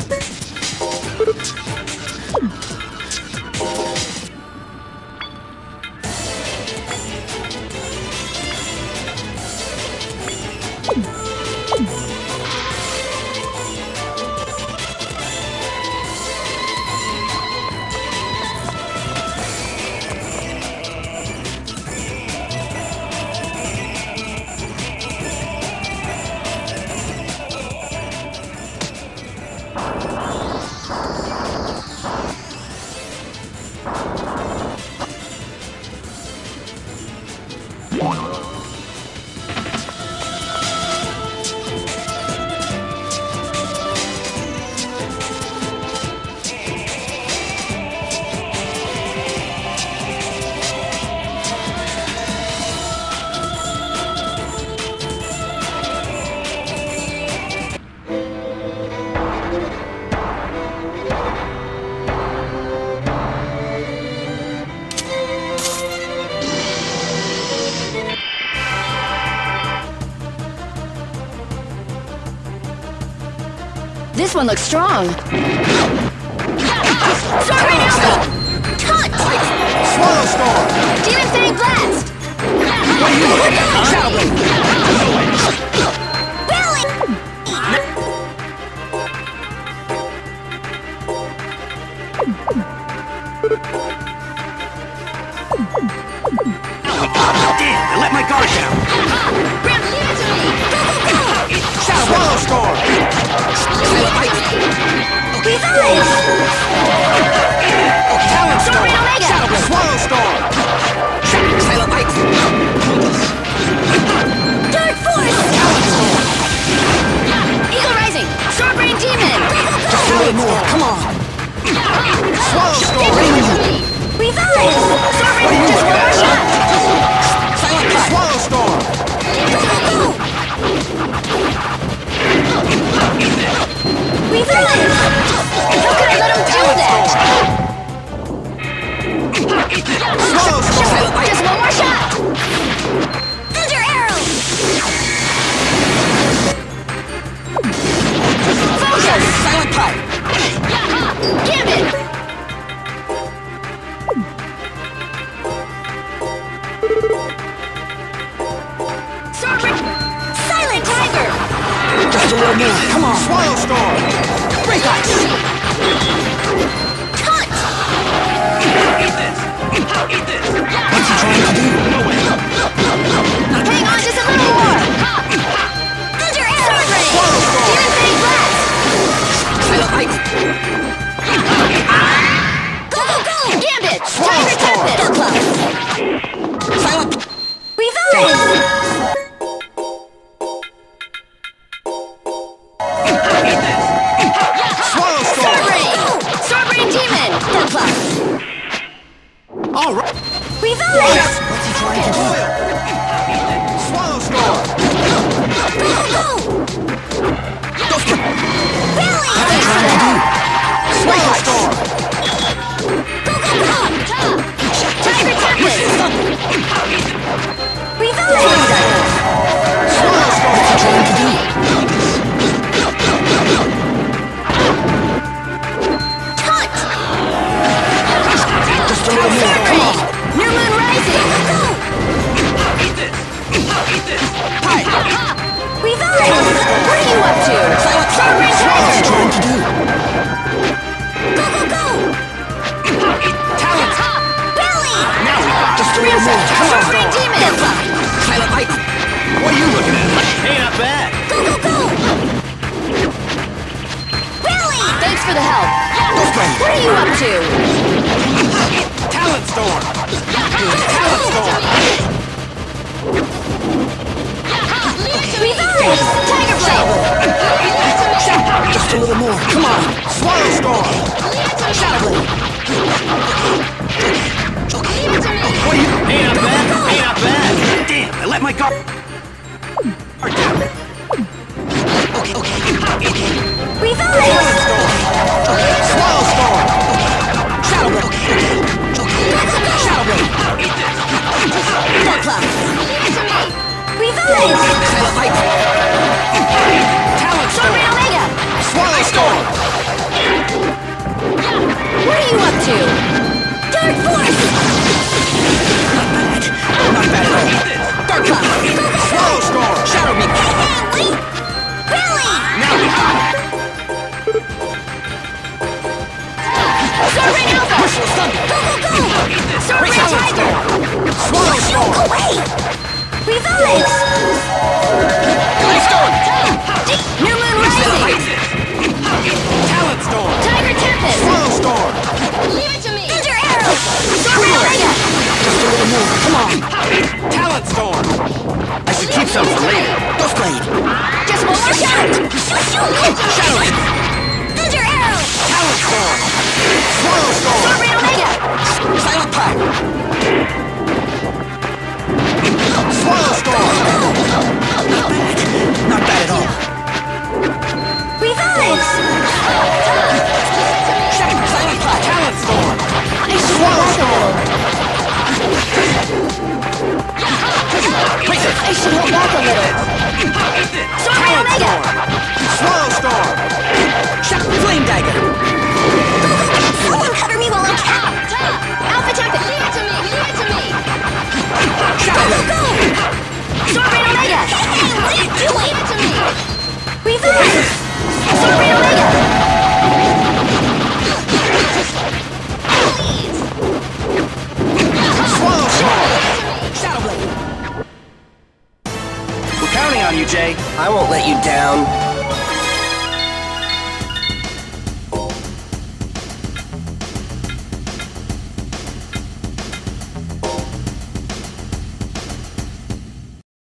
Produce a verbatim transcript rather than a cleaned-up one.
This one looks strong. Sorry, Cut! Swallow Storm! Demon Fang Blast! What are you looking at? Shadow Belly! Damn, I let my guard down! Swallow Storm! Revive! Talent Storm! Omega! Swallow Storm! Silent Light! Dark Force! Talent Storm! Eagle Rising! Swordbrain Demon! Just a little more, come on! Swallow Storm! Revive! Swordbrain, just one more shot! Silent Light! Swallow Storm! Revive! How could I let him do that? Swallow Storm! Just one more shot! Thunder Arrow! Focus! Silent Pipe! Gambit! Swordbrain! Silent Tiger! Just a little more, come on! Swallow Storm! Break Ice! Cut! Eat this! Eat this! What's he trying to do? No way! Hang on just a little more! Thunder Arrow! Swallow Storm! Demon Fang Blast! Silent Light! Go, go, go! Gambit! Swallow Tiger Storm! Tempest! Silent... Revive! Swallow Storm! Swordbrain! Swordbrain Demon! Deathclaw! All right! Revive! What's he trying to do? Swallow Storm! Go, go! Belly! What's he trying to do? Swallow Storm! Go, go, go! Tiger Tempest! Revive! Swallow Storm! What's he trying to do? Cut! Just a little more, come on! New Moon Rising! Go! Eat this! Eat this! Pipe! Revive! What are you up to? Swordbrain What's he Tiger! trying to do? Go, go, go! Talent! Belly! Now we got just a little more, come on! Swordbrain Demon! Deathclaw! Silent Light! What are you looking at? Hey, not bad! Go, go, go! Belly! Thanks for the help. What are you up to? Talent Storm! Talent Storm! Revive! Tiger Blade! Just a little more, come on! Swallow Storm! Shadow Blade! What are you... Hey, not bad! Hey, not bad! Damn, I let my guard... down! Okay, okay, okay. Revive! Swallow Storm! Shadow Blade! Okay, okay. Shadow Blade! Eat this! Deathclaw! Revive! Silent Light! Talent Storm! Swordbrain Omega! Swallow Storm! Sovereign Alpha! Merciless Thunder! Go, go, go! Sovereign Retaliate Tiger! Swallow Storm! Go away! Revive! Ice Storm! New Moon Rising! Talent Storm! Tiger Tempest! Swallow Storm! Leave it to me! Thunder Arrow! Sovereign Omega! Just a little more, come on! Talent Storm! I should keep some for later. Ghost Blade! Just one more shot! Shoot, shoot! Shadow Leap! Thunder Arrow! Talent Storm! Swallow Storm! Sovereign Omega! Silent Pipe! Swallow Storm! Not bad. Not bad at all. Revive! Silent Pipe! Talent Storm! I should Swallow hold back a Storm! little. Raise it! I should hold back a little. Sovereign Talent Omega! Storm! Swallow Storm! Shock Flame Dagger! Someone cover me while I'm cat! Alpha Tempest! Leave it to me! Leave it to me! Shadow Go, Leap! go! Sovereign Omega! Hey, what are you doing? Leave it to me! Revive! Sovereign Omega! Please! Swallow Storm! Shadow Blade! We're counting on you, Jay. I won't let you down.